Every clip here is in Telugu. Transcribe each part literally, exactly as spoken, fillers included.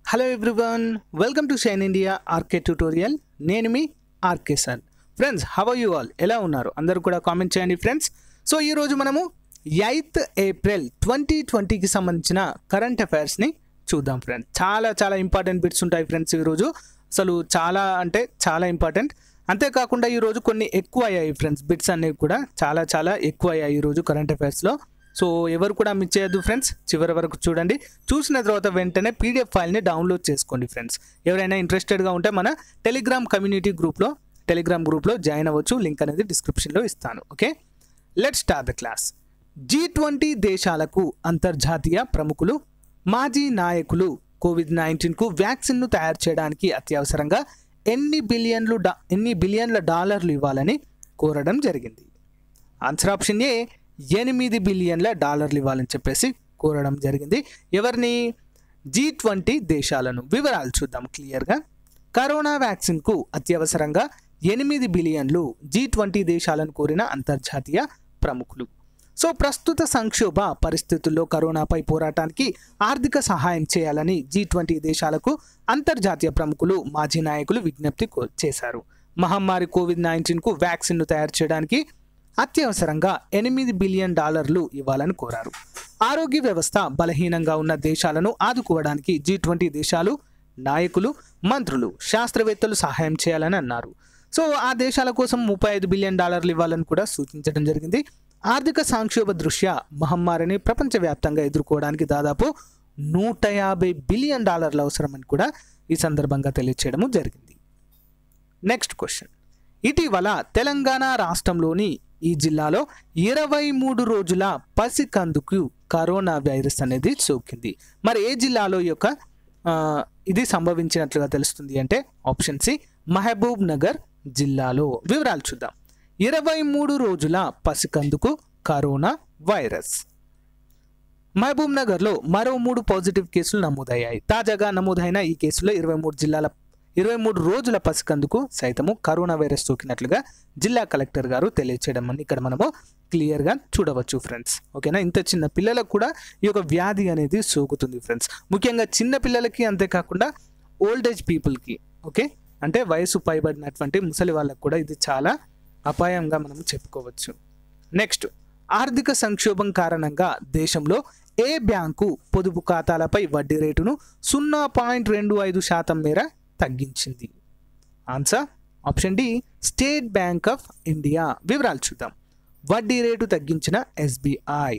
Hello everyone, welcome to Shine India RK tutorial. నేను మీ RK sir. Friends, how are you all? ఎలా ఉన్నారు? అందరూ కూడా కామెంట్ చేయండి ఫ్రెండ్స్. సో ఈరోజు మనము ఎయిత్ ఏప్రిల్ ట్వంటీ ట్వంటీకి సంబంధించిన కరెంట్ అఫైర్స్ని చూద్దాం ఫ్రెండ్స్. చాలా చాలా ఇంపార్టెంట్ బిట్స్ ఉంటాయి ఫ్రెండ్స్ ఈరోజు. అసలు చాలా అంటే చాలా ఇంపార్టెంట్. అంతేకాకుండా ఈరోజు కొన్ని ఎక్కువ అయ్యాయి ఫ్రెండ్స్. బిట్స్ అనేవి కూడా చాలా చాలా ఎక్కువ అయ్యాయి ఈరోజు కరెంట్ అఫైర్స్లో. సో ఎవరు కూడా మిస్ చేయొద్దు ఫ్రెండ్స్, చివరి వరకు చూడండి. చూసిన తర్వాత వెంటనే పీడిఎఫ్ ఫైల్ని డౌన్లోడ్ చేసుకోండి ఫ్రెండ్స్. ఎవరైనా ఇంట్రెస్టెడ్గా ఉంటే మన టెలిగ్రామ్ కమ్యూనిటీ గ్రూప్లో టెలిగ్రామ్ గ్రూప్లో జాయిన్ అవ్వచ్చు. లింక్ అనేది డిస్క్రిప్షన్లో ఇస్తాను. Okay, let's start the class. G twenty దేశాలకు అంతర్జాతీయ ప్రముఖులు, మాజీ నాయకులు కోవిడ్ నైన్టీన్కు వ్యాక్సిన్ను తయారు చేయడానికి అత్యవసరంగా ఎన్ని బిలియన్లు డా ఎన్ని బిలియన్ల డాలర్లు ఇవ్వాలని కోరడం జరిగింది. ఆన్సర్ ఆప్షన్ ఏ, ఎనిమిది బిలియన్ల డాలర్లు ఇవ్వాలని చెప్పేసి కోరడం జరిగింది. ఎవరిని? జీ ట్వంటీ దేశాలను. వివరాలు చూద్దాం క్లియర్గా. కరోనా వ్యాక్సిన్కు అత్యవసరంగా ఎనిమిది బిలియన్లు జీ ట్వంటీ దేశాలను కోరిన అంతర్జాతీయ ప్రముఖులు. సో ప్రస్తుత సంక్షోభ పరిస్థితుల్లో కరోనాపై పోరాటానికి ఆర్థిక సహాయం చేయాలని జీ ట్వంటీ దేశాలకు అంతర్జాతీయ ప్రముఖులు, మాజీ నాయకులు విజ్ఞప్తి చేశారు. మహమ్మారి కోవిడ్ నైన్టీన్కు వ్యాక్సిన్ను తయారు చేయడానికి అత్యవసరంగా ఎనిమిది బిలియన్ డాలర్లు ఇవ్వాలని కోరారు. ఆరోగ్య వ్యవస్థ బలహీనంగా ఉన్న దేశాలను ఆదుకోవడానికి జీ ట్వంటీ దేశాలు నాయకులు, మంత్రులు, శాస్త్రవేత్తలు సహాయం చేయాలని అన్నారు. సో ఆ దేశాల కోసం ముప్పై ఐదు బిలియన్ డాలర్లు ఇవ్వాలని కూడా సూచించడం జరిగింది. ఆర్థిక సంక్షోభ దృష్ట్యా మహమ్మారిని ప్రపంచవ్యాప్తంగా ఎదుర్కోవడానికి దాదాపు నూట యాభై బిలియన్ డాలర్లు అవసరమని కూడా ఈ సందర్భంగా తెలియచేయడం జరిగింది. Next question. ఇటీవల తెలంగాణ రాష్ట్రంలోని ఈ జిల్లాలో ఇరవై మూడు రోజుల పసికందుకు కరోనా వైరస్ అనేది సోకింది. మరి ఏ జిల్లాలో యొక్క ఇది సంభవించినట్లుగా తెలుస్తుంది అంటే ఆప్షన్ సి, మహబూబ్ నగర్ జిల్లాలో. వివరాలు చూద్దాం. ఇరవై మూడు రోజుల పసికందుకు కరోనా వైరస్. మహబూబ్ నగర్లో మరో మూడు పాజిటివ్ కేసులు నమోదయ్యాయి. తాజాగా నమోదైన ఈ కేసులో ఇరవై మూడు జిల్లాల ఇరవై మూడు రోజుల పసికందుకు సైతము కరోనా వైరస్ సోకినట్లుగా జిల్లా కలెక్టర్ గారు తెలియచేయడం అని ఇక్కడ మనము క్లియర్గా చూడవచ్చు ఫ్రెండ్స్. ఓకేనా, ఇంత చిన్న పిల్లలకు కూడా ఈ యొక్క వ్యాధి అనేది సోకుతుంది ఫ్రెండ్స్. ముఖ్యంగా చిన్న పిల్లలకి, అంతేకాకుండా ఓల్డ్ ఏజ్ పీపుల్కి, ఓకే అంటే వయసు పైబడినటువంటి ముసలి వాళ్ళకు కూడా ఇది చాలా అపాయంగా మనం చెప్పుకోవచ్చు. నెక్స్ట్, ఆర్థిక సంక్షోభం కారణంగా దేశంలో ఏ బ్యాంకు పొదుపు ఖాతాలపై వడ్డీ రేటును సున్నా పాయింట్ రెండు ఐదు శాతం మేర తగ్గించింది? Answer option D, State Bank of India. వివరాలు చూద్దాం. వడ్డీ రేటు తగ్గించిన ఎస్బీఐ.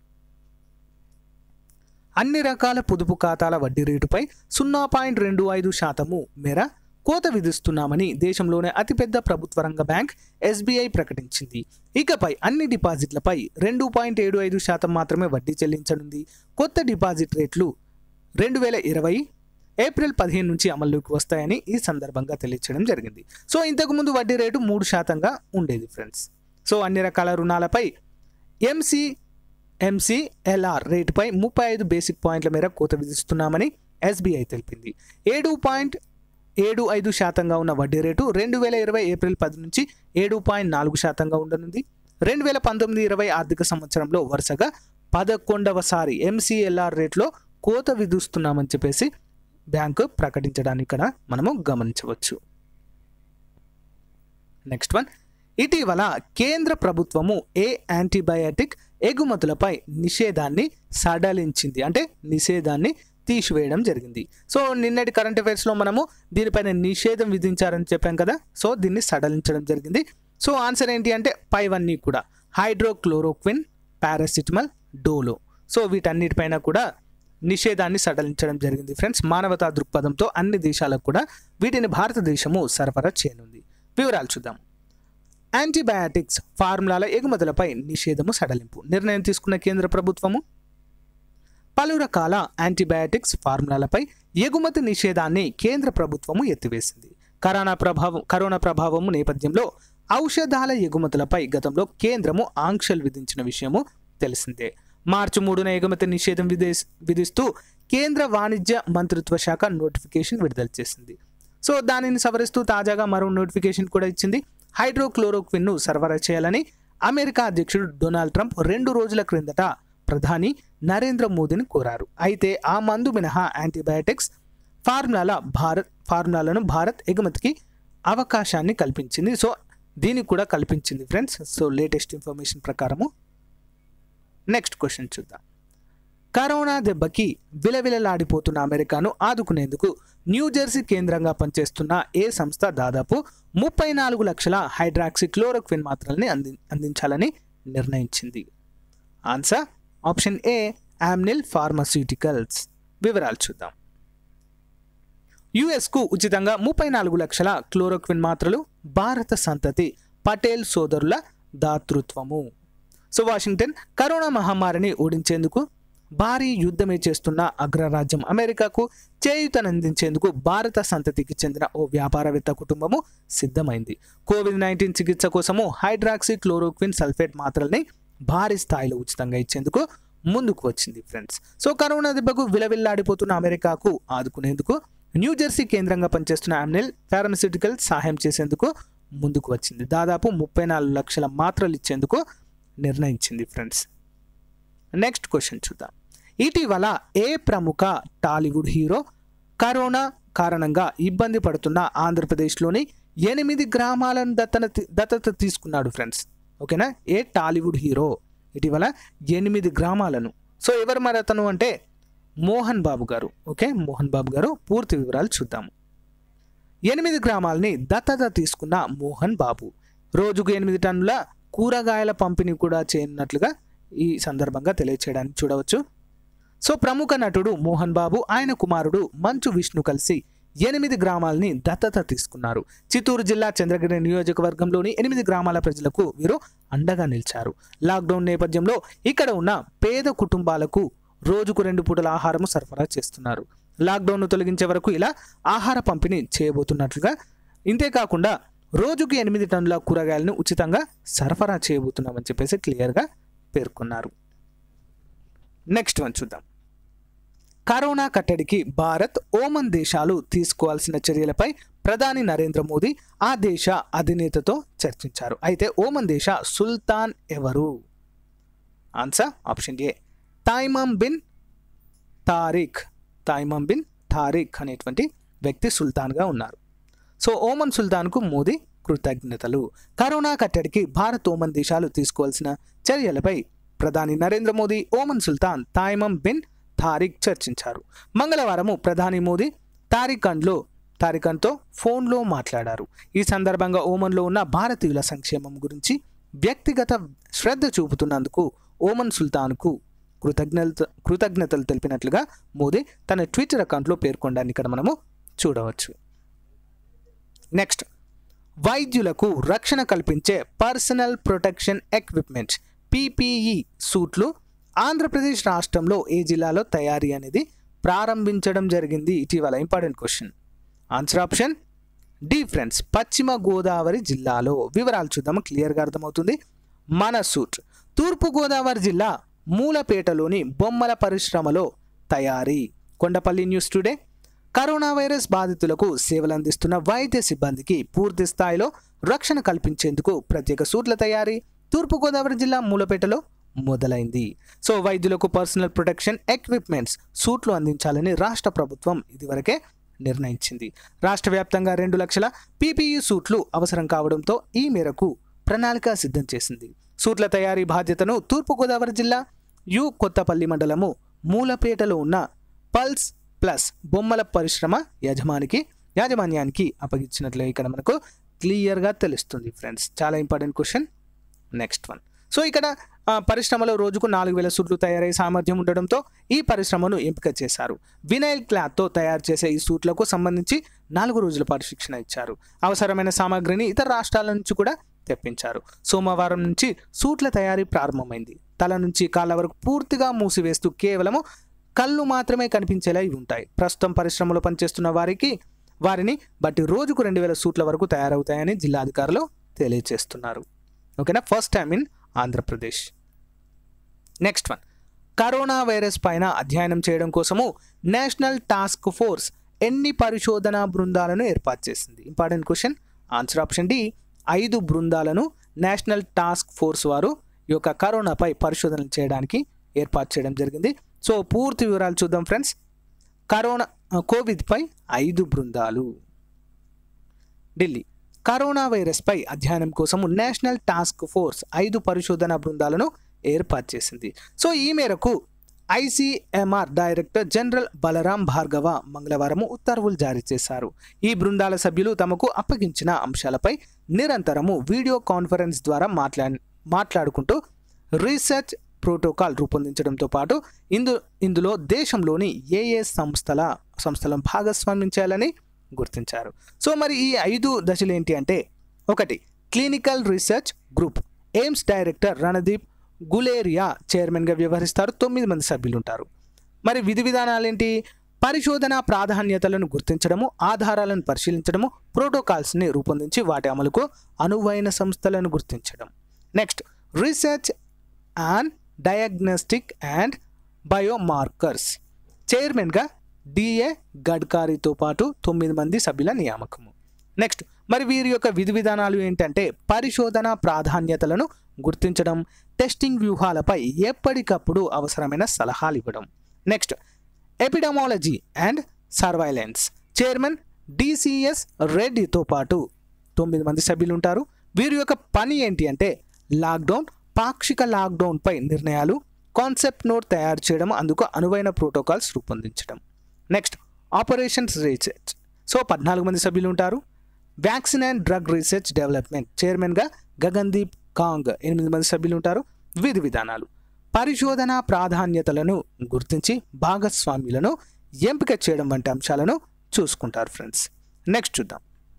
అన్ని రకాల పొదుపు ఖాతాల వడ్డీ రేటుపై సున్నా పాయింట్ రెండు ఐదు శాతము మేర కోత విధిస్తున్నామని దేశంలోనే అతిపెద్ద ప్రభుత్వ రంగ బ్యాంక్ ఎస్బీఐ ప్రకటించింది. ఇకపై అన్ని డిపాజిట్లపై రెండు పాయింట్ ఏడు ఐదు శాతం మాత్రమే వడ్డీ చెల్లించనుంది. కొత్త డిపాజిట్ రేట్లు రెండు వేల ఇరవై ఏప్రిల్ పదిహేను నుంచి అమల్లోకి వస్తాయని ఈ సందర్భంగా తెలియచేయడం జరిగింది. సో ఇంతకుముందు వడ్డీ రేటు మూడు శాతంగా ఉండేది ఫ్రెండ్స్. సో అన్ని రకాల రుణాలపై ఎంసీ ఎంసీఎల్ఆర్ రేటుపై ముప్పై ఐదు బేసిక్ పాయింట్ల మేర కోత విధిస్తున్నామని ఎస్బీఐ తెలిపింది. ఏడు పాయింట్ ఏడు ఐదు శాతంగా ఉన్న వడ్డీ రేటు రెండు వేల ఇరవై ఏప్రిల్ పది నుంచి ఏడు పాయింట్ నాలుగు శాతంగా ఉండనుంది. రెండు వేల పంతొమ్మిది ఇరవై ఆర్థిక సంవత్సరంలో వరుసగా పదకొండవసారి ఎంసీఎల్ఆర్ రేట్లో కోత విధిస్తున్నామని చెప్పేసి బ్యాంకు ప్రకటించడానికి ఇక్కడ మనము గమనించవచ్చు. Next one. ఇటీవల కేంద్ర ప్రభుత్వము ఏ యాంటీబయాటిక్ ఎగుమతులపై నిషేధాన్ని సడలించింది, అంటే నిషేధాన్ని తీసివేయడం జరిగింది. సో నిన్నటి కరెంట్ అఫైర్స్లో మనము దీనిపైన నిషేధం విధించారని చెప్పాం కదా. సో దీన్ని సడలించడం జరిగింది. సో ఆన్సర్ ఏంటి అంటే పైవన్నీ కూడా హైడ్రోక్లోరోక్విన్, పారాసిటమాల్, డోలో. సో వీటన్నిటిపైన కూడా నిషేధాన్ని సడలించడం జరిగింది ఫ్రెండ్స్. మానవతా దృక్పథంతో అన్ని దేశాలకు కూడా వీటిని భారతదేశము సరఫరా చేయనుంది. వివరాలు చూద్దాం. యాంటీబయాటిక్స్ ఫార్ములాల ఎగుమతులపై నిషేధము సడలింపు నిర్ణయం తీసుకున్న కేంద్ర ప్రభుత్వము పలు రకాల యాంటీబయాటిక్స్ ఫార్ములాలపై ఎగుమతి నిషేధాన్ని కేంద్ర ప్రభుత్వము ఎత్తివేసింది. కరోనా ప్రభావం కరోనా ప్రభావము నేపథ్యంలో ఔషధాల ఎగుమతులపై గతంలో కేంద్రము ఆంక్షలు విధించిన విషయము తెలిసిందే. మార్చి మూడున ఎగుమతి నిషేధం విధి విధిస్తూ కేంద్ర వాణిజ్య మంత్రిత్వ శాఖ నోటిఫికేషన్ విడుదల చేసింది. సో దానిని సవరిస్తూ తాజాగా మరో నోటిఫికేషన్ కూడా ఇచ్చింది. హైడ్రోక్లోరోక్విన్ను సరఫరా చేయాలని అమెరికా అధ్యక్షుడు డొనాల్డ్ ట్రంప్ రెండు రోజుల క్రిందట ప్రధాని నరేంద్ర మోదీని కోరారు. అయితే ఆ మందు మినహా యాంటీబయాటిక్స్ ఫార్ములాల భారత్ ఫార్ములాలను భారత్ ఎగుమతికి అవకాశాన్ని కల్పించింది. సో దీనికి కూడా కల్పించింది ఫ్రెండ్స్. సో లేటెస్ట్ ఇన్ఫర్మేషన్ ప్రకారము. నెక్స్ట్ క్వశ్చన్ చూద్దాం. కరోనా దెబ్బకి విలవిలలాడిపోతున్న అమెరికాను ఆదుకునేందుకు న్యూజెర్సీ కేంద్రంగా పనిచేస్తున్న ఏ సంస్థ దాదాపు ముప్పై నాలుగు లక్షల హైడ్రాక్సీ క్లోరోక్విన్ మాత్రల్ని అంది అందించాలని నిర్ణయించింది? Answer option A Amneal pharmaceuticals. వివరాలు చూద్దాం. యుఎస్కు ఉచితంగా ముప్పై నాలుగు లక్షల క్లోరోక్విన్ మాత్రలు భారత సంతతి పటేల్ సోదరుల దాతృత్వము. సో వాషింగ్టన్ కరోనా మహమ్మారిని ఓడించేందుకు భారీ యుద్ధమే చేస్తున్న అగ్రరాజ్యం అమెరికాకు చేయూతనందించేందుకు భారత సంతతికి చెందిన ఓ వ్యాపారవేత్త కుటుంబము సిద్ధమైంది. కోవిడ్ నైన్టీన్ చికిత్స కోసము హైడ్రాక్సీ క్లోరోక్విన్ సల్ఫేట్ మాత్రల్ని భారీ స్థాయిలో ఉచితంగా ఇచ్చేందుకు ముందుకు వచ్చింది ఫ్రెండ్స్. సో కరోనా దెబ్బకు విలవిల్లాడిపోతున్న అమెరికాకు ఆదుకునేందుకు న్యూజెర్సీ కేంద్రంగా పనిచేస్తున్న ఆమ్నిల్ ఫార్మాస్యూటికల్ సహాయం చేసేందుకు ముందుకు వచ్చింది. దాదాపు ముప్పై నాలుగు లక్షల మాత్రలు ఇచ్చేందుకు నిర్ణయించింది ఫ్రెండ్స్. నెక్స్ట్ క్వశ్చన్ చూద్దాం. ఇటీవల ఏ ప్రముఖ టాలీవుడ్ హీరో కరోనా కారణంగా ఇబ్బంది పడుతున్న ఆంధ్రప్రదేశ్లోని ఎనిమిది గ్రామాలను దత్తన దత్తత తీసుకున్నాడు ఫ్రెండ్స్? ఓకేనా. ఏ టాలీవుడ్ హీరో ఇటీవల ఎనిమిది గ్రామాలను, సో ఎవరు మరి అతను అంటే మోహన్ బాబు గారు. ఓకే, మోహన్ బాబు గారు. పూర్తి వివరాలు చూద్దాము. ఎనిమిది గ్రామాలని దత్తత తీసుకున్న మోహన్ బాబు రోజుకు ఎనిమిది టన్నుల కూరగాయల పంపిణీ కూడా చేయనున్నట్లుగా ఈ సందర్భంగా తెలియచేయడానికి చూడవచ్చు. సో ప్రముఖ నటుడు మోహన్ బాబు, ఆయన కుమారుడు మంచు విష్ణు కలిసి ఎనిమిది గ్రామాలని దత్తత తీసుకున్నారు. చిత్తూరు జిల్లా చంద్రగిరి నియోజకవర్గంలోని ఎనిమిది గ్రామాల ప్రజలకు వీరు అండగా నిలిచారు. లాక్డౌన్ నేపథ్యంలో ఇక్కడ ఉన్న పేద కుటుంబాలకు రోజుకు రెండు పూటల ఆహారము సరఫరా చేస్తున్నారు. లాక్డౌన్ను తొలగించే వరకు ఇలా ఆహార పంపిణీ చేయబోతున్నట్లుగా, ఇంతేకాకుండా రోజుకు ఎనిమిది టన్నుల కూరగాయలను ఉచితంగా సరఫరా చేయబోతున్నామని చెప్పేసి క్లియర్గా పేర్కొన్నారు. నెక్స్ట్ వన్ చూద్దాం. కరోనా కట్టడికి భారత్, ఓమన్ దేశాలు తీసుకోవాల్సిన చర్యలపై ప్రధాని నరేంద్ర మోదీ ఆ దేశ అధినేతతో చర్చించారు. అయితే ఓమన్ దేశ సుల్తాన్ ఎవరు? Answer option A Haitham bin Tariq. Haitham bin Tariq అనేటువంటి వ్యక్తి సుల్తాన్గా ఉన్నారు. సో ఓమన్ సుల్తాన్కు మోదీ కృతజ్ఞతలు. కరోనా కట్టడికి భారత్, ఓమన్ దేశాలు తీసుకోవాల్సిన చర్యలపై ప్రధాని నరేంద్ర మోదీ, ఓమన్ సుల్తాన్ తైమమ్ బిన్ తారిక్ చర్చించారు. మంగళవారము ప్రధాని మోదీ తారిఖండ్లో తారిఖన్తో ఫోన్లో మాట్లాడారు. ఈ సందర్భంగా ఓమన్లో ఉన్న భారతీయుల సంక్షేమం గురించి వ్యక్తిగత శ్రద్ధ చూపుతున్నందుకు ఓమన్ సుల్తాన్కు కృతజ్ఞత కృతజ్ఞతలు తెలిపినట్లుగా మోదీ తన ట్విట్టర్ అకౌంట్లో పేర్కొనడాన్ని ఇక్కడ మనము చూడవచ్చు. నెక్స్ట్, వైద్యులకు రక్షణ కల్పించే పర్సనల్ ప్రొటెక్షన్ ఎక్విప్మెంట్ పీపీఈ సూట్లు ఆంధ్రప్రదేశ్ రాష్ట్రంలో ఏ జిల్లాలో తయారీ అనేది ప్రారంభించడం జరిగింది ఇటీవల? Important question. Answer option D friends, పశ్చిమ గోదావరి జిల్లాలో. వివరాలు చూద్దాము, క్లియర్గా అర్థమవుతుంది. మన సూట్ తూర్పుగోదావరి జిల్లా మూలపేటలోని బొమ్మల పరిశ్రమలో తయారీ. Kondapalli news today. Corona virus బాధితులకు సేవలు అందిస్తున్న వైద్య సిబ్బందికి పూర్తి స్థాయిలో రక్షణ కల్పించేందుకు ప్రత్యేక సూట్ల తయారీ తూర్పుగోదావరి జిల్లా మూలపేటలో మొదలైంది. సో వైద్యులకు పర్సనల్ ప్రొటెక్షన్ ఎక్విప్మెంట్స్ సూట్లు అందించాలని రాష్ట్ర ప్రభుత్వం ఇదివరకే నిర్ణయించింది. రాష్ట్ర వ్యాప్తంగా రెండు లక్షల పీపీఈ సూట్లు అవసరం కావడంతో ఈ మేరకు ప్రణాళిక సిద్ధం చేసింది. సూట్ల తయారీ బాధ్యతను తూర్పుగోదావరి జిల్లా యు కొత్తపల్లి మండలము మూలపేటలో ఉన్న పల్స్ ప్లస్ బొమ్మల పరిశ్రమ యజమానికి యాజమాన్యానికి అప్పగించినట్లు ఇక్కడ మనకు క్లియర్గా తెలుస్తుంది ఫ్రెండ్స్. చాలా important question. Next one. So ఇక్కడ పరిశ్రమలో రోజుకు నాలుగు వేల సూట్లు తయారయ్యే సామర్థ్యం ఉండడంతో ఈ పరిశ్రమను ఎంపిక చేశారు. వినైల్ క్లాత్తో తయారు చేసే ఈ సూట్లకు సంబంధించి నాలుగు రోజుల పాటు శిక్షణ ఇచ్చారు. అవసరమైన సామాగ్రిని ఇతర రాష్ట్రాల నుంచి కూడా తెప్పించారు. సోమవారం నుంచి సూట్ల తయారీ ప్రారంభమైంది. తల నుంచి కాళ్ళ వరకు పూర్తిగా మూసివేస్తూ కేవలము కళ్ళు మాత్రమే కనిపించేలా ఇవి ఉంటాయి. ప్రస్తుతం పరిశ్రమలో పనిచేస్తున్న వారికి వారిని బట్టి రోజుకు రెండు వేల సూట్ల వరకు తయారవుతాయని జిల్లా అధికారులు తెలియజేస్తున్నారు. ఓకేనా, first time in Andhra Pradesh. Next one. Corona virus పైన అధ్యయనం చేయడం కోసము నేషనల్ టాస్క్ ఫోర్స్ ఎన్ని పరిశోధనా బృందాలను ఏర్పాటు చేసింది? Important question. Answer option D, ఐదు బృందాలను నేషనల్ టాస్క్ ఫోర్స్ వారు ఈ యొక్క కరోనాపై పరిశోధనలు చేయడానికి ఏర్పాటు చేయడం జరిగింది. సో పూర్తి వివరాలు చూద్దాం ఫ్రెండ్స్. కరోనా కోవిడ్పై ఐదు బృందాలు. ఢిల్లీ కరోనా వైరస్పై అధ్యయనం కోసం నేషనల్ టాస్క్ ఫోర్స్ ఐదు పరిశోధనా బృందాలను ఏర్పాటు చేసింది. సో ఈ మేరకు ICMR director general Balram Bhargava మంగళవారం ఉత్తర్వులు జారీ చేశారు. ఈ బృందాల సభ్యులు తమకు అప్పగించిన అంశాలపై నిరంతరము వీడియో కాన్ఫరెన్స్ ద్వారా మాట్లా మాట్లాడుకుంటూ రీసెర్చ్ ప్రోటోకాల్ రూపొందించడంతో పాటు ఇందు ఇందులో దేశంలోని ఏ ఏ సంస్థల సంస్థలను భాగస్వామ్యం చేయాలని గుర్తించారు. సో మరి ఈ ఐదు దశలు ఏంటి అంటే, ఒకటి clinical research group. AIIMS director Randeep Guleria చైర్మన్గా వ్యవహరిస్తారు. తొమ్మిది మంది సభ్యులు ఉంటారు. మరి విధి విధానాలు ఏంటి? పరిశోధన ప్రాధాన్యతలను గుర్తించడము, ఆధారాలను పరిశీలించడము, ప్రోటోకాల్స్ని రూపొందించి వాటి అమలుకు అనువైన సంస్థలను గుర్తించడం. Next research and diagnostic and biomarkers. చైర్మన్గా డిఏ గడ్కారీతో పాటు తొమ్మిది మంది సభ్యుల నియామకము. నెక్స్ట్ మరి వీరి యొక్క విధి విధానాలు ఏంటంటే, పరిశోధన ప్రాధాన్యతలను గుర్తించడం, టెస్టింగ్ వ్యూహాలపై ఎప్పటికప్పుడు అవసరమైన సలహాలు ఇవ్వడం. Next epidemiology and surveillance. Chairman DCS రెడ్డితో పాటు తొమ్మిది మంది సభ్యులు ఉంటారు. వీరి యొక్క పని ఏంటి అంటే, లాక్డౌన్, పాక్షిక లాక్డౌన్పై నిర్ణయాలు, కాన్సెప్ట్ నోట్ తయారు చేయడం, అందుకు అనువైన ప్రోటోకాల్స్ రూపొందించడం. Next operations research. సో పద్నాలుగు మంది సభ్యులు ఉంటారు. Vaccine and drug research development. చైర్మన్గా గగన్దీప్ కాంగ్ ఎనిమిది మంది సభ్యులు ఉంటారు. విధి విధానాలు పరిశోధన ప్రాధాన్యతలను గుర్తించి భాగస్వామ్యులను ఎంపిక చేయడం వంటి అంశాలను చూసుకుంటారు ఫ్రెండ్స్. నెక్స్ట్ చూద్దాం.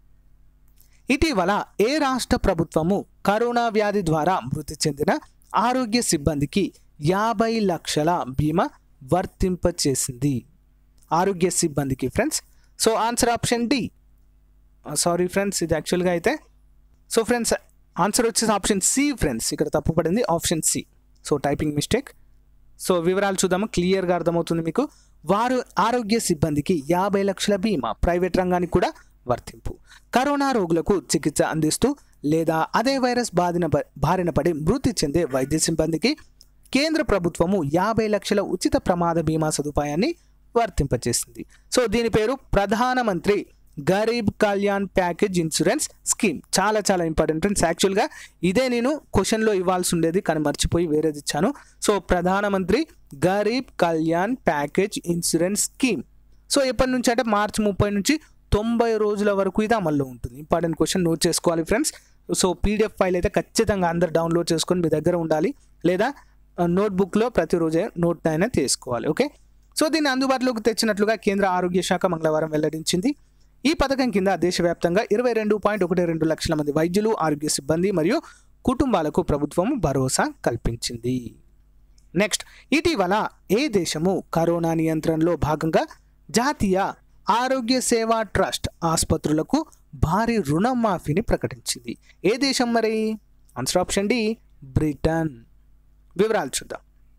ఇటీవల ఏ రాష్ట్ర ప్రభుత్వము కరోనా వ్యాధి ద్వారా మృతి చెందిన ఆరోగ్య సిబ్బందికి యాభై లక్షల బీమా వర్తింపచేసింది? ఆరోగ్య సిబ్బందికి friends. So answer option D. Sorry friends, ఇది యాక్చువల్గా అయితే సో ఫ్రెండ్స్ ఆన్సర్ వచ్చేసి ఆప్షన్ సి ఫ్రెండ్స్. ఇక్కడ తప్పు పడింది, option C. So typing mistake. So వివరాలు చూద్దాము, క్లియర్గా అర్థమవుతుంది మీకు. వారు ఆరోగ్య సిబ్బందికి యాభై లక్షల బీమా, ప్రైవేట్ రంగానికి కూడా వర్తింపు. కరోనా రోగులకు చికిత్స అందిస్తూ లేదా అదే వైరస్ బాధిన బారిన పడి మృతి చెందే వైద్య సిబ్బందికి కేంద్ర ప్రభుత్వము యాభై లక్షల ఉచిత ప్రమాద బీమా సదుపాయాన్ని వర్తింపచేసింది. సో దీని పేరు Pradhan Mantri Garib Kalyan package insurance scheme. చాలా చాలా ఇంపార్టెంట్ ఫ్రెండ్స్. యాక్చువల్గా ఇదే నేను క్వశ్చన్లో ఇవ్వాల్సి ఉండేది, కానీ మర్చిపోయి వేరేది ఇచ్చాను. So Pradhan Mantri Garib Kalyan package insurance scheme. So ఎప్పటి నుంచి అంటే మార్చి ముప్పై నుంచి తొంభై రోజుల వరకు ఇది అమల్లో ఉంటుంది. ఇంపార్టెంట్ క్వశ్చన్, నోట్ చేసుకోవాలి ఫ్రెండ్స్. సో పీడిఎఫ్ ఫైల్ అయితే ఖచ్చితంగా అందరు డౌన్లోడ్ చేసుకొని మీ దగ్గర ఉండాలి, లేదా నోట్బుక్లో ప్రతిరోజే నోట్ అయినా తీసుకోవాలి. ఓకే. సో దీన్ని అందుబాటులోకి తెచ్చినట్లుగా కేంద్ర ఆరోగ్య శాఖ మంగళవారం వెల్లడించింది. ఈ పథకం కింద దేశవ్యాప్తంగా ఇరవై రెండు పాయింట్ ఒకటి రెండు లక్షల మంది వైద్యులు, ఆరోగ్య సిబ్బంది మరియు కుటుంబాలకు ప్రభుత్వం భరోసా కల్పించింది. నెక్స్ట్ ఇటీవల ఏ దేశము కరోనా నియంత్రణలో భాగంగా జాతీయ ఆరోగ్య సేవా ట్రస్ట్ ఆసుపత్రులకు భారీ రుణమాఫీని ప్రకటించింది? ఏ దేశం మరి? Answer option D, Britain. వివరాలు చూద్దాం.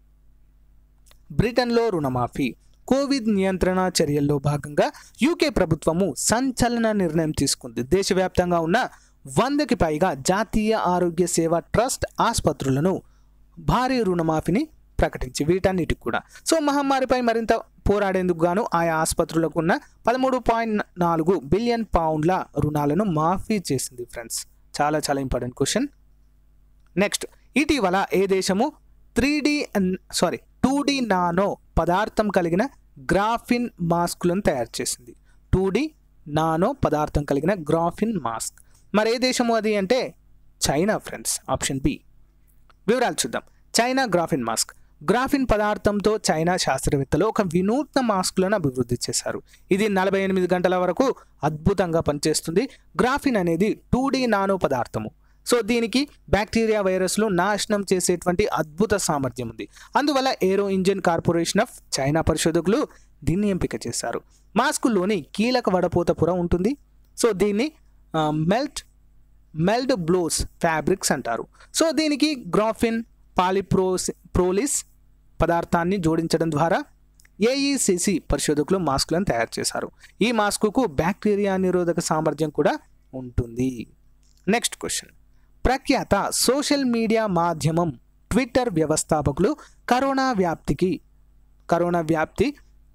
బ్రిటన్లో రుణమాఫీ. కోవిడ్ నియంత్రణ చర్యల్లో భాగంగా యూకే ప్రభుత్వము సంచలన నిర్ణయం తీసుకుంది. దేశవ్యాప్తంగా ఉన్న వందకి పైగా జాతీయ ఆరోగ్య సేవా ట్రస్ట్ ఆసుపత్రులను భారీ రుణమాఫీని ప్రకటించి వీటన్నిటికి కూడా సో మహమ్మారిపై మరింత పోరాడేందుకు గాను ఆయా ఆసుపత్రులకు ఉన్న పదమూడు పాయింట్ నాలుగు బిలియన్ పౌండ్ల రుణాలను మాఫీ చేసింది ఫ్రెండ్స్. చాలా చాలా ఇంపార్టెంట్ క్వశ్చన్. నెక్స్ట్ ఇటీవల ఏ దేశము three D sorry two D nano పదార్థం కలిగిన గ్రాఫిన్ మాస్కులను తయారు చేసింది? టూ డి నానో పదార్థం కలిగిన గ్రాఫిన్ మాస్క్. మరి ఏ దేశము అది అంటే చైనా ఫ్రెండ్స్. Option B. వివరాలు చూద్దాం. China graphene mask. గ్రాఫిన్ పదార్థంతో చైనా శాస్త్రవేత్తలు ఒక వినూత్న మాస్కులను అభివృద్ధి చేశారు. ఇది నలభై ఎనిమిది గంటల వరకు అద్భుతంగా పనిచేస్తుంది. గ్రాఫిన్ అనేది టూ డి నానో పదార్థము. సో దీనికి బ్యాక్టీరియా వైరస్లు నాశనం చేసేటువంటి అద్భుత సామర్థ్యం ఉంది. అందువల్ల aero engine corporation of China పరిశోధకులు దీన్ని ఎంపిక చేశారు. మాస్కుల్లోని కీలక వడపోత పొర ఉంటుంది. సో దీన్ని మెల్ట్ మెల్డ్ బ్లోస్ ఫ్యాబ్రిక్స్ అంటారు. సో దీనికి గ్రాఫిన్ పాలిప్రోస్ ప్రోలిస్ పదార్థాన్ని జోడించడం ద్వారా ఏఈసిసి పరిశోధకులు మాస్కులను తయారు చేశారు. ఈ మాస్కుకు బ్యాక్టీరియా నిరోధక సామర్థ్యం కూడా ఉంటుంది. Next question. ప్రఖ్యాత సోషల్ మీడియా మాధ్యమం ట్విట్టర్ వ్యవస్థాపకులు కరోనా వ్యాప్తికి కరోనా వ్యాప్తి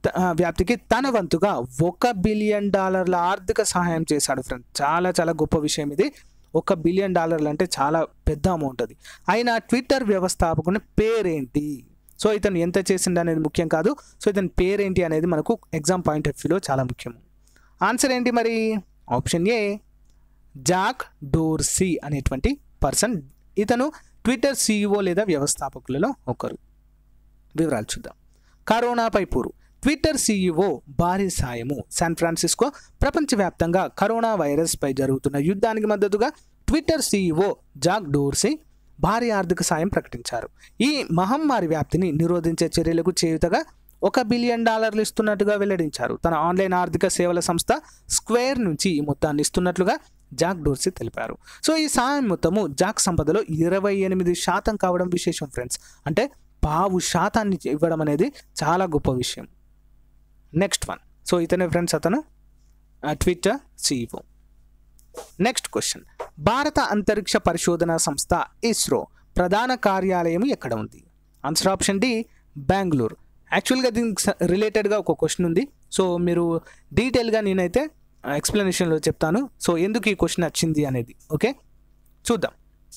వ్యాప్తికి తన వంతుగా ఒక బిలియన్ డాలర్ల ఆర్థిక సహాయం చేశాడు ఫ్రెండ్స్. చాలా చాలా గొప్ప విషయం ఇది. ఒక బిలియన్ డాలర్లు అంటే చాలా పెద్ద అమౌంట్ అది. అయినా ట్విట్టర్ వ్యవస్థాపకుని పేరేంటి? సో ఇతను ఎంత చేసిండు అనేది ముఖ్యం కాదు. సో ఇతని పేరేంటి అనేది మనకు ఎగ్జామ్ పాయింట్ ఆఫ్ వ్యూలో చాలా ముఖ్యం. ఆన్సర్ ఏంటి మరి? ఆప్షన్ ఏ జాక్ డోర్సీ అనేటువంటి పర్సన్. ఇతను ట్విట్టర్ సీఈఓ లేదా వ్యవస్థాపకులలో ఒకరు. వివరాలు చూద్దాం. కరోనాపై పోరు. ట్విట్టర్ సీఈఓ భారీ సాయము. San Francisco. ప్రపంచవ్యాప్తంగా కరోనా వైరస్పై జరుగుతున్న యుద్ధానికి మద్దతుగా ట్విట్టర్ సీఈఓ జాక్ డోర్సీ భారీ ఆర్థిక సాయం ప్రకటించారు. ఈ మహమ్మారి వ్యాప్తిని నిరోధించే చర్యలకు చేయుతగా ఒక బిలియన్ డాలర్లు ఇస్తున్నట్టుగా వెల్లడించారు. తన ఆన్లైన్ ఆర్థిక సేవల సంస్థ స్క్వేర్ నుంచి ఈ మొత్తాన్ని ఇస్తున్నట్లుగా జాక్ డోర్సీ తెలిపారు. సో ఈ సాయం మొత్తము జాక్ సంపదలో ఇరవై ఎనిమిది శాతం కావడం విశేషం ఫ్రెండ్స్. అంటే పావు శాతాన్ని ఇవ్వడం అనేది చాలా గొప్ప విషయం. Next one. సో ఇతనే ఫ్రెండ్స్ అతను ట్విట్టర్ సీఈఓ. Next question. భారత అంతరిక్ష పరిశోధన సంస్థ ఇస్రో ప్రధాన కార్యాలయం ఎక్కడ ఉంది? Answer option D Bengaluru. యాక్చువల్గా దీనికి రిలేటెడ్గా ఒక క్వశ్చన్ ఉంది. సో మీరు డీటెయిల్గా నేనైతే ఎక్స్ప్లెనేషన్లో చెప్తాను. సో ఎందుకు ఈ క్వశ్చన్ వచ్చింది అనేది. ఓకే చూద్దాం.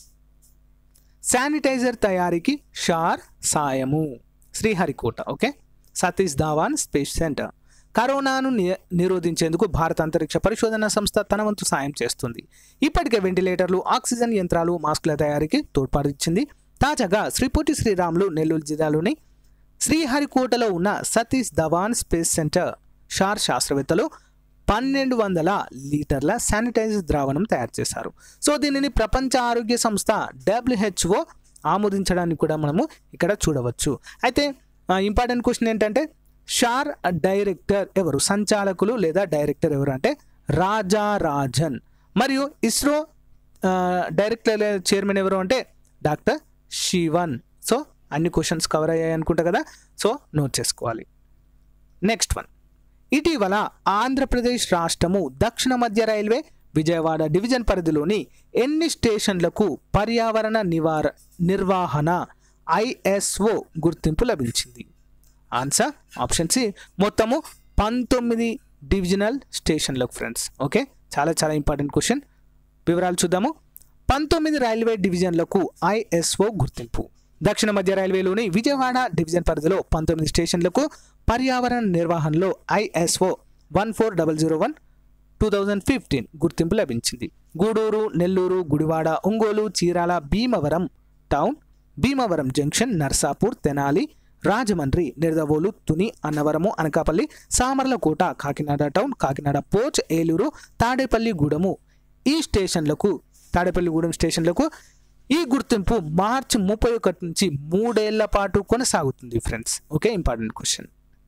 శానిటైజర్ తయారీకి షార్ సాయము. Sriharikota. Okay Satish Dhawan space centre. కరోనాను నిరోధించేందుకు భారత అంతరిక్ష పరిశోధన సంస్థ తన వంతు సాయం చేస్తుంది. ఇప్పటికే వెంటిలేటర్లు, ఆక్సిజన్ యంత్రాలు, మాస్కుల తయారీకి తోడ్పాటిచ్చింది. తాజాగా శ్రీ పొట్టి శ్రీరాములు నెల్లూరు జిల్లాలోని శ్రీహరికోటలో ఉన్న Satish Dhawan space centre SHAR శాస్త్రవేత్తలు పన్నెండు వందల లీటర్ల శానిటైజర్ ద్రావణం తయారు చేశారు. సో దీనిని ప్రపంచ ఆరోగ్య సంస్థ డబ్ల్యూహెచ్ఓ ఆమోదించడానికి కూడా మనము ఇక్కడ చూడవచ్చు. అయితే ఇంపార్టెంట్ క్వశ్చన్ ఏంటంటే షార్ డైరెక్టర్ ఎవరు? సంచాలకులు లేదా డైరెక్టర్ ఎవరు అంటే రాజా రాజన్. మరియు ఇస్రో డైరెక్టర్ చైర్మన్ ఎవరు అంటే డాక్టర్ శివన్. సో అన్ని క్వశ్చన్స్ కవర్ అయ్యాయి అనుకుంటా కదా. సో నోట్ చేసుకోవాలి. Next one. ఇటీవల ఆంధ్రప్రదేశ్ రాష్ట్రము దక్షిణ మధ్య రైల్వే విజయవాడ డివిజన్ పరిధిలోని ఎన్ని స్టేషన్లకు పర్యావరణ నివార నిర్వహణ ఐఎస్ఓ గుర్తింపు లభించింది? ఆన్సర్ ఆప్షన్ సి మొత్తము పంతొమ్మిది డివిజనల్ స్టేషన్లకు ఫ్రెండ్స్. ఓకే చాలా చాలా ఇంపార్టెంట్ క్వశ్చన్. వివరాలు చూద్దాము. పంతొమ్మిది రైల్వే డివిజన్లకు ఐఎస్ఓ గుర్తింపు. దక్షిణ మధ్య రైల్వేలోని విజయవాడ డివిజన్ పరిధిలో పంతొమ్మిది స్టేషన్లకు పర్యావరణ నిర్వహణలో ISO one four double zero one two thousand fifteen గుర్తింపు లభించింది. Gudur, Nellore, Gudivada, Ongole, Chirala, Bhimavaram town, Bhimavaram junction, Narsapur, Tenali, Rajahmundry, Nidadavolu, Tuni, Annavaram, Anakapalli, Samalkot, Kakinada town, Kakinada port, Eluru, Tadepalligudem ఈ స్టేషన్లకు తాడేపల్లిగూడెం స్టేషన్లకు ఈ గుర్తింపు మార్చి ముప్పై ఒకటి నుంచి మూడేళ్ల పాటు కొనసాగుతుంది friends. Okay important question.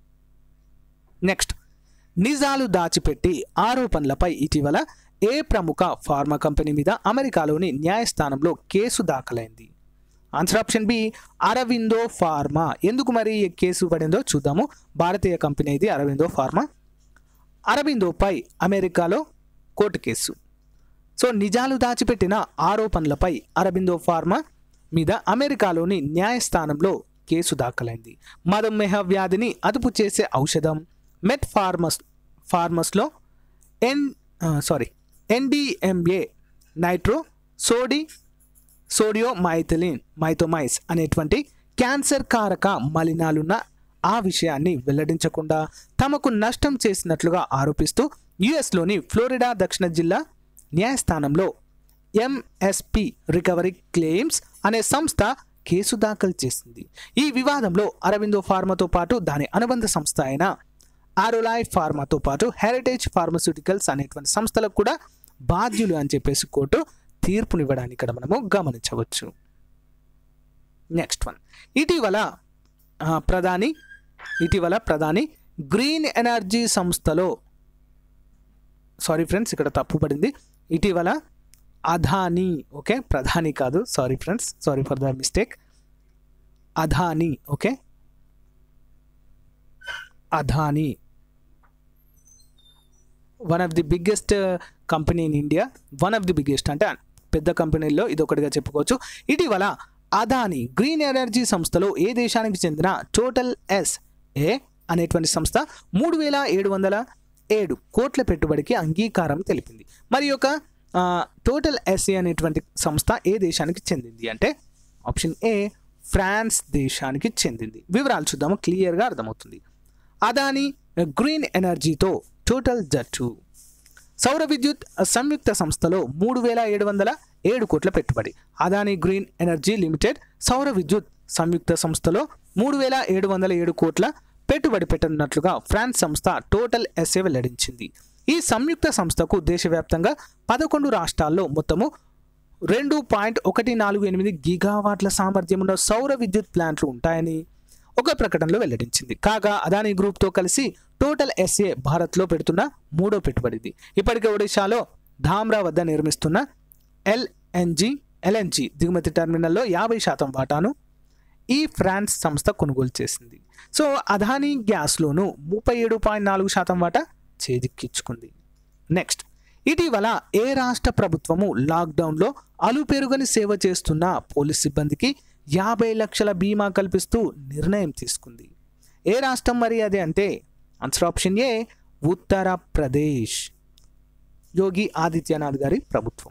Next. నిజాలు దాచిపెట్టి ఆరోపణలపై ఇటీవల ఏ ప్రముఖ ఫార్మా కంపెనీ మీద అమెరికాలోని న్యాయస్థానంలో కేసు దాఖలైంది? Answer option B Aurobindo pharma. ఎందుకు మరి ఈ కేసు పడిందో చూద్దాము. భారతీయ కంపెనీ ఇది అరవిందో ఫార్మా. అరవిందోపై అమెరికాలో కోర్టు కేసు. సో నిజాలు దాచిపెట్టిన ఆరోపణలపై అరబిందో ఫార్మా మీద అమెరికాలోని న్యాయస్థానంలో కేసు దాఖలైంది. మధుమేహ వ్యాధిని అదుపు చేసే ఔషధం మెట్ ఫార్మస్ ఫార్మస్లో ఎన్ సారీ ఎన్డిఎంఏ నైట్రో సోడి సోడియో మైథిలిన్ మైథోమైస్ అనేటువంటి క్యాన్సర్ కారక మలినాలున్న ఆ విషయాన్ని వెల్లడించకుండా తమకు నష్టం చేసినట్లుగా ఆరోపిస్తూ యుఎస్లోని ఫ్లోరిడా దక్షిణ జిల్లా న్యాయస్థానంలో ఎంఎస్పి రికవరీ క్లెయిమ్స్ అనే సంస్థ కేసు దాఖలు చేసింది. ఈ వివాదంలో అరవిందో ఫార్మాతో పాటు దాని అనుబంధ సంస్థ అయిన ఆరోలాయ్ ఫార్మాతో పాటు హెరిటేజ్ ఫార్మాస్యూటికల్స్ అనేటువంటి సంస్థలకు కూడా బాధ్యులు అని చెప్పేసి కోర్టు తీర్పునివ్వడానికి ఇక్కడ మనము గమనించవచ్చు. Next one. ఇటీవల ప్రధాని ఇటీవల ప్రధాని గ్రీన్ ఎనర్జీ సంస్థలో సారీ ఫ్రెండ్స్ ఇక్కడ తప్పు పడింది. ఇటీవల అదానీ ఓకే ప్రధాని కాదు sorry friends sorry for the mistake Adani okay Adani one of the biggest company in India one of the biggest అంటే పెద్ద కంపెనీల్లో ఇది ఒకటిగా చెప్పుకోవచ్చు. ఇటీవల అదానీ గ్రీన్ ఎనర్జీ సంస్థలో ఏ దేశానికి చెందిన టోటల్ ఎస్ ఏ అనేటువంటి సంస్థ మూడు వేల ఏడు వందల ఏడు కోట్ల పెట్టుబడికి అంగీకారం తెలిపింది. మరి యొక్క టోటల్ ఎస్ఏ అనేటువంటి సంస్థ ఏ దేశానికి చెందింది అంటే ఆప్షన్ ఏ ఫ్రాన్స్ దేశానికి చెందింది. వివరాలు చూద్దాము, క్లియర్గా అర్థమవుతుంది. అదాని గ్రీన్ ఎనర్జీతో టోటల్ జట్టు సౌర విద్యుత్ సంయుక్త సంస్థలో మూడు వేల ఏడు వందల ఏడు కోట్ల పెట్టుబడి. అదాని గ్రీన్ ఎనర్జీ లిమిటెడ్ సౌర విద్యుత్ సంయుక్త సంస్థలో మూడు వేల ఏడు వందల ఏడు కోట్ల పెట్టుబడి పెట్టనున్నట్లుగా ఫ్రాన్స్ సంస్థ టోటల్ ఎస్ఏ వెల్లడించింది. ఈ సంయుక్త సంస్థకు దేశవ్యాప్తంగా పదకొండు రాష్ట్రాల్లో మొత్తము రెండు పాయింట్ ఒకటి నాలుగు ఎనిమిది గిగావాట్ల సామర్థ్యం ఉన్న సౌర విద్యుత్ ప్లాంట్లు ఉంటాయని ఒక ప్రకటనలో వెల్లడించింది. కాగా అదాని గ్రూప్తో కలిసి టోటల్ ఎస్ఏ భారత్లో పెడుతున్న మూడో పెట్టుబడిది. ఇప్పటికే ఒడిశాలో ధామ్రా వద్ద నిర్మిస్తున్న ఎల్ఎన్జి ఎల్ఎన్జి దిగుమతి టెర్మినల్లో యాభై శాతం వాటాను ఈ ఫ్రాన్స్ సంస్థ కొనుగోలు చేసింది. సో అదాని గ్యాస్లోనూ ముప్పై ఏడు పాయింట్ నాలుగు శాతం వాటా చేజిక్కించుకుంది. నెక్స్ట్, ఇటీవల ఏ రాష్ట్ర ప్రభుత్వము లాక్డౌన్లో అలుపెరుగని సేవ చేస్తున్న పోలీస్ సిబ్బందికి యాభై లక్షల బీమా కల్పిస్తూ నిర్ణయం తీసుకుంది? ఏ రాష్ట్రం మరి అది అంటే answer option A Uttar Pradesh, Yogi Adityanath గారి ప్రభుత్వం.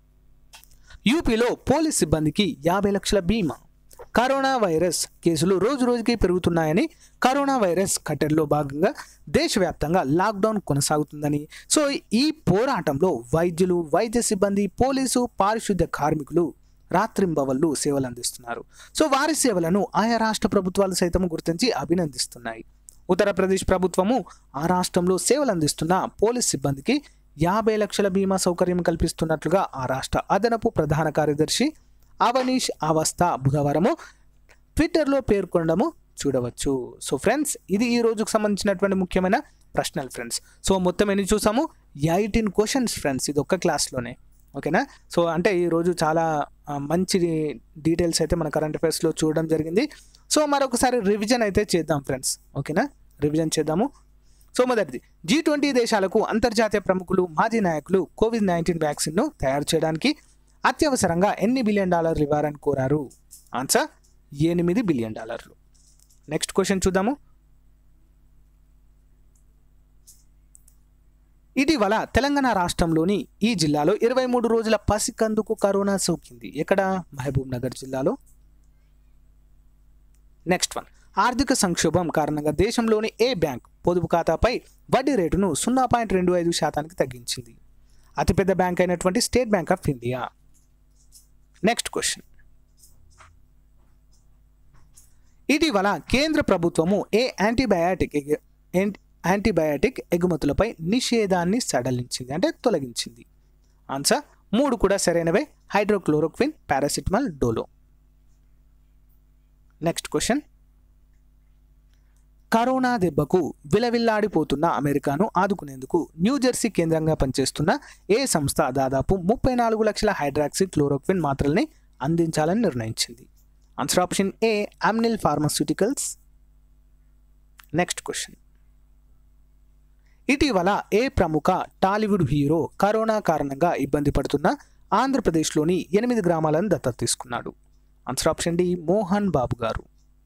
యూపీలో పోలీస్ సిబ్బందికి యాభై లక్షల బీమా. కరోనా వైరస్ కేసులు రోజు రోజుకి పెరుగుతున్నాయని కరోనా వైరస్ కట్టడిలో భాగంగా దేశవ్యాప్తంగా లాక్డౌన్ కొనసాగుతుందని, సో ఈ పోరాటంలో వైద్యులు, వైద్య సిబ్బంది, పోలీసు, పారిశుద్ధ్య కార్మికులు రాత్రింబవళ్ళు సేవలు అందిస్తున్నారు. సో వారి సేవలను ఆయా రాష్ట్ర ప్రభుత్వాలు సైతం గుర్తించి అభినందిస్తున్నాయి. ఉత్తరప్రదేశ్ ప్రభుత్వము ఆ రాష్ట్రంలో సేవలు అందిస్తున్న పోలీస్ సిబ్బందికి యాభై లక్షల బీమా సౌకర్యం కల్పిస్తున్నట్లుగా ఆ రాష్ట్ర అదనపు ప్రధాన కార్యదర్శి అవనీష్ అవస్థ బుధవారము ట్విట్టర్లో పేర్కొనడము చూడవచ్చు. సో ఫ్రెండ్స్, ఇది ఈ రోజుకు సంబంధించినటువంటి ముఖ్యమైన ప్రశ్నలు ఫ్రెండ్స్. సో మొత్తం ఎన్ని చూసాము? ఎయిటీన్ క్వశ్చన్స్ ఫ్రెండ్స్, ఇది ఒక్క క్లాస్లోనే. ఓకేనా? సో అంటే ఈరోజు చాలా మంచి డీటెయిల్స్ అయితే మన కరెంట్ అఫైర్స్లో చూడడం జరిగింది. సో మరొకసారి రివిజన్ అయితే చేద్దాం ఫ్రెండ్స్. ఓకేనా? రివిజన్ చేద్దాము. సో మొదటిది, జీ ట్వంటీ దేశాలకు అంతర్జాతీయ ప్రముఖులు, మాజీ నాయకులు కోవిడ్ నైన్టీన్ వ్యాక్సిన్ను తయారు చేయడానికి అత్యవసరంగా ఎన్ని బిలియన్ డాలర్లు ఇవ్వాలని కోరారు? ఆన్సర్ ఎనిమిది బిలియన్ డాలర్లు. నెక్స్ట్ క్వశ్చన్ చూద్దాము. ఇటీవల తెలంగాణ రాష్ట్రంలోని ఈ జిల్లాలో ఇరవై మూడు రోజుల పసికందుకు కరోనా సోకింది. ఎక్కడ? మహబూబ్ నగర్ జిల్లాలో. నెక్స్ట్ వన్, ఆర్థిక సంక్షోభం కారణంగా దేశంలోని ఏ బ్యాంక్ పొదుపు ఖాతాపై వడ్డీ రేటును సున్నా పాయింట్ రెండు ఐదు శాతానికి తగ్గించింది? అతిపెద్ద బ్యాంక్ అయినటువంటి State Bank of India. Next question, ఇటీవల కేంద్ర ప్రభుత్వము ఏ యాంటీబయాటిక్ యాంటీబయాటిక్ ఎగుమతులపై నిషేధాన్ని సడలించింది అంటే తొలగించింది? ఆన్సర్ మూడు కూడా సరైనవే. Hydroxychloroquine, paracetamol, Dolo. Next question, corona దెబ్బకు విలవిల్లాడిపోతున్న అమెరికాను ఆదుకునేందుకు న్యూజెర్సీ కేంద్రంగా పనిచేస్తున్న ఏ సంస్థ దాదాపు ముప్పై నాలుగు లక్షల హైడ్రాక్సీ క్లోరోక్విన్ మాత్రల్ని అందించాలని నిర్ణయించింది? Answer option A Amneal pharmaceuticals. Next question, ఇటీవల ఏ ప్రముఖ టాలీవుడ్ హీరో కరోనా కారణంగా ఇబ్బంది పడుతున్న ఆంధ్రప్రదేశ్లోని ఎనిమిది గ్రామాలను దత్తత తీసుకున్నాడు? Answer option D Mohan Babu గారు.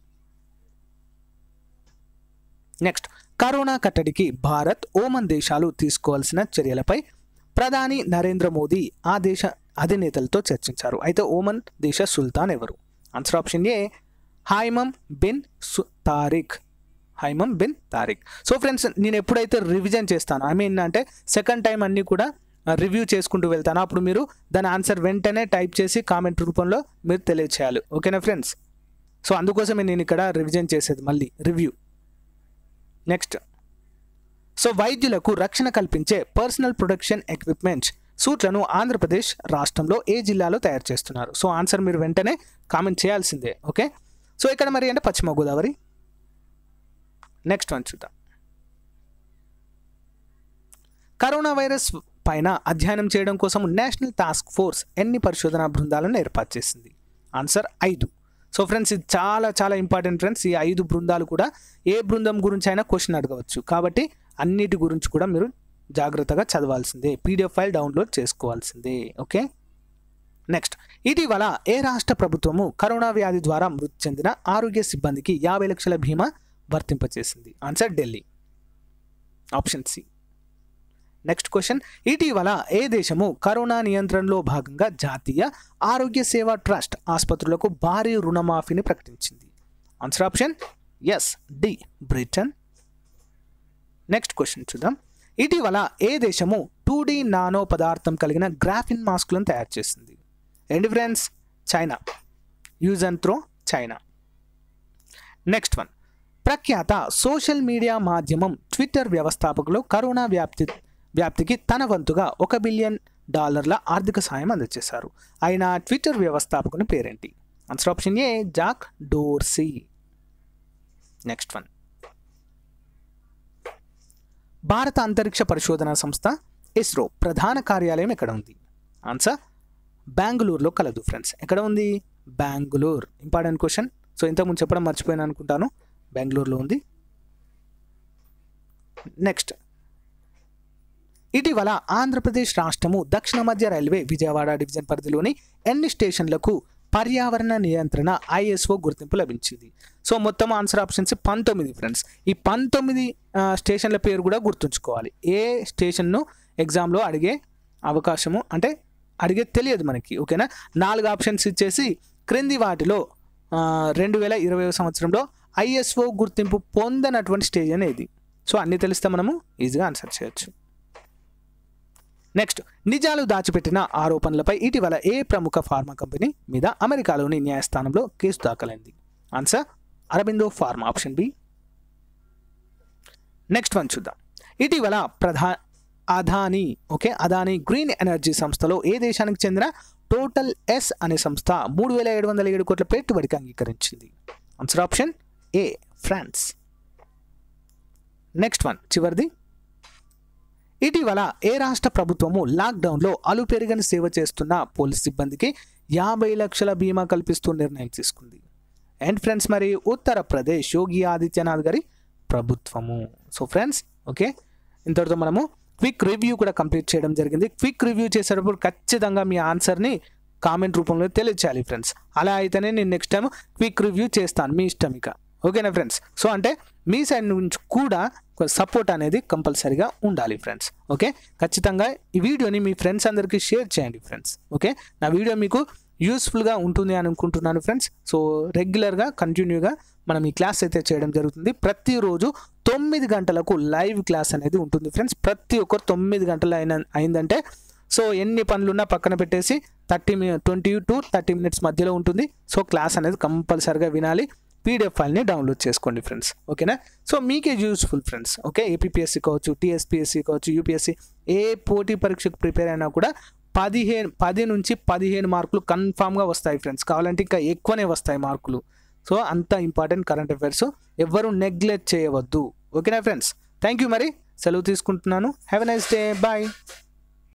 నెక్స్ట్, కరోనా కట్టడికి భారత్, ఓమన్ దేశాలు తీసుకోవాల్సిన చర్యలపై ప్రధాని నరేంద్ర మోదీ ఆ దేశ అధినేతలతో చర్చించారు. అయితే ఓమన్ దేశ సుల్తాన్ ఎవరు? Answer option A Haitham bin Tariq. Haitham bin Tariq. So friends, నేను ఎప్పుడైతే రివిజన్ చేస్తాను, ఐ మీన్ అంటే సెకండ్ టైం అన్నీ కూడా రివ్యూ చేసుకుంటూ వెళ్తాను, అప్పుడు మీరు దాని ఆన్సర్ వెంటనే టైప్ చేసి కామెంట్ రూపంలో మీరు తెలియచేయాలి. ఓకేనా ఫ్రెండ్స్? సో అందుకోసమే నేను ఇక్కడ రివిజన్ చేసేది, మళ్ళీ రివ్యూ. నెక్స్ట్, సో వైద్యులకు రక్షణ కల్పించే పర్సనల్ ప్రొటెక్షన్ ఎక్విప్మెంట్ సూట్లను ఆంధ్రప్రదేశ్ రాష్ట్రంలో ఏ జిల్లాలో తయారు చేస్తున్నారు? సో ఆన్సర్ మీరు వెంటనే కామెంట్ చేయాల్సిందే. ఓకే, సో ఇక్కడ మరి అంటే పశ్చిమ గోదావరి. నెక్స్ట్ వన్ చూద్దాం. కరోనా వైరస్ పైన అధ్యయనం చేయడం కోసం నేషనల్ టాస్క్ ఫోర్స్ ఎన్ని పరిశోధనా బృందాలను ఏర్పాటు చేసింది? ఆన్సర్ ఐదు. సో ఫ్రెండ్స్, ఇది చాలా చాలా ఇంపార్టెంట్ ఫ్రెండ్స్. ఈ ఐదు బృందాలు కూడా ఏ బృందం గురించి అయినా క్వశ్చన్ అడగవచ్చు, కాబట్టి అన్నిటి గురించి కూడా మీరు జాగ్రత్తగా చదవాల్సిందే, పీడిఎఫ్ ఫైల్ డౌన్లోడ్ చేసుకోవాల్సిందే. ఓకే, నెక్స్ట్, ఇటీవల ఏ రాష్ట్ర ప్రభుత్వము కరోనా వ్యాధి ద్వారా మృతి చెందిన ఆరోగ్య సిబ్బందికి యాభై లక్షల బీమా వర్తింపచేసింది? Answer Delhi, option C. Next question, ఇటీవల ఏ దేశము కరోనా నియంత్రణలో భాగంగా జాతీయ ఆరోగ్య సేవా ట్రస్ట్ ఆసుపత్రులకు భారీ రుణమాఫీని ప్రకటించింది? Answer option S, D, Britain. Next question చూద్దాం. ఇటీవల ఏ దేశము టూ డి నానో పదార్థం కలిగిన గ్రాఫిన్ మాస్కులను తయారు చేసింది? ఏంటి friends? China. Use and throw, China. Next one, ప్రఖ్యాత సోషల్ మీడియా మాధ్యమం ట్విట్టర్ వ్యవస్థాపకులు కరోనా వ్యాప్తి వ్యాప్తికి తన వంతుగా ఒక బిలియన్ డాలర్ల ఆర్థిక సాయం అందజేశారు. ఆయన ట్విట్టర్ వ్యవస్థాపకుని పేరేంటి? Answer option A, Jack Dorsey. Next one, భారత అంతరిక్ష పరిశోధన సంస్థ ఇస్రో ప్రధాన కార్యాలయం ఎక్కడ ఉంది? ఆన్సర్ బెంగళూరులో కలదు ఫ్రెండ్స్. ఎక్కడ ఉంది? బెంగళూరు. Important question. సో ఇంతకుముందు చెప్పడం మర్చిపోయాను అనుకుంటాను, బెంగళూరులో ఉంది. నెక్స్ట్, ఇటీవల ఆంధ్రప్రదేశ్ రాష్ట్రము దక్షిణ మధ్య రైల్వే విజయవాడ డివిజన్ పరిధిలోని ఎన్ని స్టేషన్లకు పర్యావరణ నియంత్రణ ఐఎస్ఓ గుర్తింపు లభించింది? సో మొత్తం ఆన్సర్ ఆప్షన్స్ పంతొమ్మిది ఫ్రెండ్స్. ఈ పంతొమ్మిది స్టేషన్ల పేరు కూడా గుర్తుంచుకోవాలి. ఏ స్టేషన్ను ఎగ్జామ్లో అడిగే అవకాశము అంటే అడిగే తెలియదు మనకి, ఓకేనా? నాలుగు ఆప్షన్స్ ఇచ్చేసి క్రింది వాటిలో రెండు వేల ఇరవై సంవత్సరంలో ఐఎస్ఓ గుర్తింపు పొందనటువంటి స్టేషన్ ఏది? సో అన్నీ తెలిస్తే మనము ఈజీగా ఆన్సర్ చేయొచ్చు. నెక్స్ట్, నిజాలు దాచిపెట్టిన ఆరోపణలపై ఇటీవల ఏ ప్రముఖ ఫార్మా కంపెనీ మీద అమెరికాలోని న్యాయస్థానంలో కేసు దాఖలైంది? Answer Aurobindo pharma, option B. Next one చూద్దాం. ఇటీవల ప్రధా Adani okay Adani green energy సంస్థలో ఏ దేశానికి చెందిన టోటల్ ఎస్ అనే సంస్థ మూడు వేల ఏడు వందల ఏడు కోట్ల పెట్టుబడికి అంగీకరించింది? Answer option A, France. Next one చివరిది. ఇటీవల ఏ రాష్ట్ర ప్రభుత్వము లాక్డౌన్లో అలుపెరుగని సేవ చేస్తున్న పోలీస్ సిబ్బందికి యాభై లక్షల బీమా కల్పిస్తూ నిర్ణయం తీసుకుంది? అండ్ ఫ్రెండ్స్ మరి ఉత్తరప్రదేశ్ యోగి ఆదిత్యనాథ్ గారి ప్రభుత్వము. సో ఫ్రెండ్స్ ఓకే, ఇంతటితో మనము క్విక్ రివ్యూ కూడా కంప్లీట్ చేయడం జరిగింది. క్విక్ రివ్యూ చేసేటప్పుడు ఖచ్చితంగా మీ ఆన్సర్ని కామెంట్ రూపంలో తెలియచేయాలి ఫ్రెండ్స్. అలా అయితేనే నేను నెక్స్ట్ టైం క్విక్ రివ్యూ చేస్తాను, మీ ఇష్టం ఇక, ఓకేనా ఫ్రెండ్స్? సో అంటే మీ సైడ్ నుంచి కూడా సపోర్ట్ అనేది కంపల్సరీగా ఉండాలి ఫ్రెండ్స్. ఓకే, ఖచ్చితంగా ఈ వీడియోని మీ ఫ్రెండ్స్ అందరికీ షేర్ చేయండి ఫ్రెండ్స్. ఓకే, నా వీడియో మీకు యూస్ఫుల్గా ఉంటుంది అని అనుకుంటున్నాను ఫ్రెండ్స్. సో రెగ్యులర్గా కంటిన్యూగా మనం ఈ క్లాస్ అయితే చేయడం జరుగుతుంది. ప్రతిరోజు తొమ్మిది గంటలకు లైవ్ క్లాస్ అనేది ఉంటుంది ఫ్రెండ్స్. ప్రతి ఒక్కరు తొమ్మిది గంటలు అయిన అయిందంటే సో ఎన్ని పనులున్నా పక్కన పెట్టేసి thirty minute twenty to thirty minutes మధ్యలో ఉంటుంది. సో క్లాస్ అనేది కంపల్సరీగా వినాలి. పీడిఎఫ్ ఫైల్ని డౌన్లోడ్ చేసుకోండి ఫ్రెండ్స్, ఓకేనా? సో మీకే యూస్ఫుల్ ఫ్రెండ్స్. ఓకే, ఏపీపీఎస్సీ కావచ్చు, టీఎస్పీఎస్సీ కావచ్చు, యూపీఎస్సీ ఏ పోటీ పరీక్షకు ప్రిపేర్ అయినా కూడా పదిహేను పది నుంచి పదిహేను మార్కులు కన్ఫామ్గా వస్తాయి ఫ్రెండ్స్. కావాలంటే ఇంకా ఎక్కువనే వస్తాయి మార్కులు. సో అంత ఇంపార్టెంట్ కరెంట్ అఫైర్స్, ఎవరు నెగ్లెక్ట్ చేయవద్దు, ఓకేనా ఫ్రెండ్స్? Thank you. మరి సెలవు తీసుకుంటున్నాను. Have a nice day, bye.